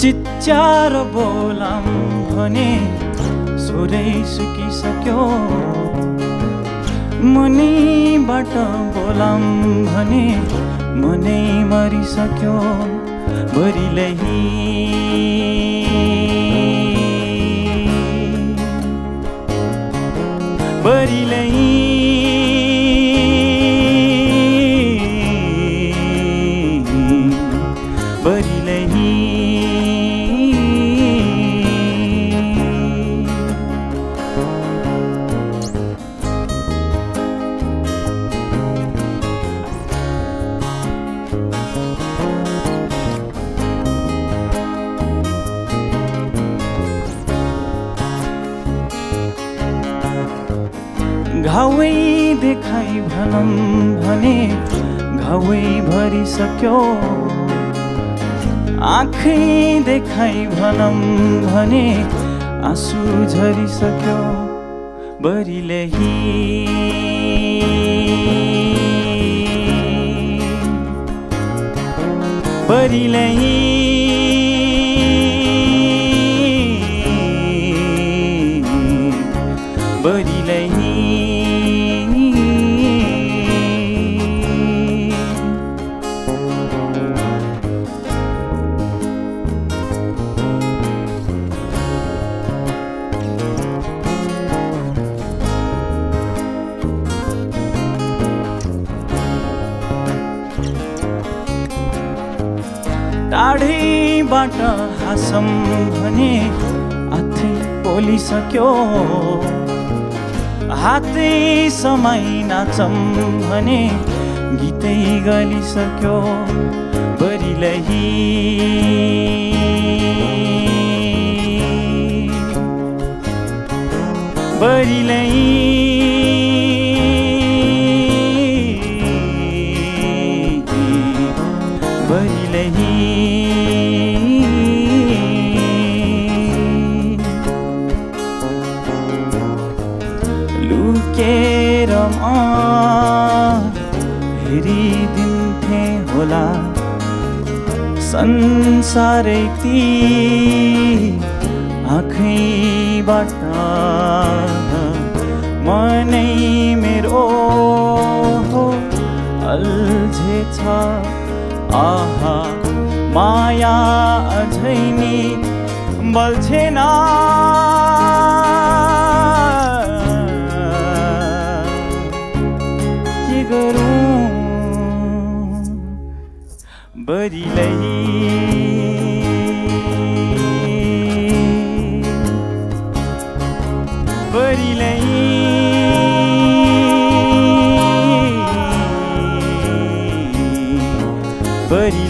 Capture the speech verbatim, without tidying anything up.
चिच्यार बोलाम भने सुरै सुकिसक्यो मनीबाट बोलाम भने मनै मरिसक्यो बरी लै बरी लै बरी लै घावै देखाइ भनम भने घावै भरिसक्यो आँखै देखाइ भनम भने आँसु झरिसक्यो बरी लै बरी लै बरी लै टाढैबाट हाँसम भने हातै पोलिसक्यो हातै समाई नाचम भने गीतै गलिसक्यो बरी लै बरी लै बरी लै लुकेर म हेरिदिन्थे होला संसारै ती आँखैबाट मनै मेरो अल्झेछ आहा माया अझै नि बल्झेन के गरौँ बरी लै बरी लै बरी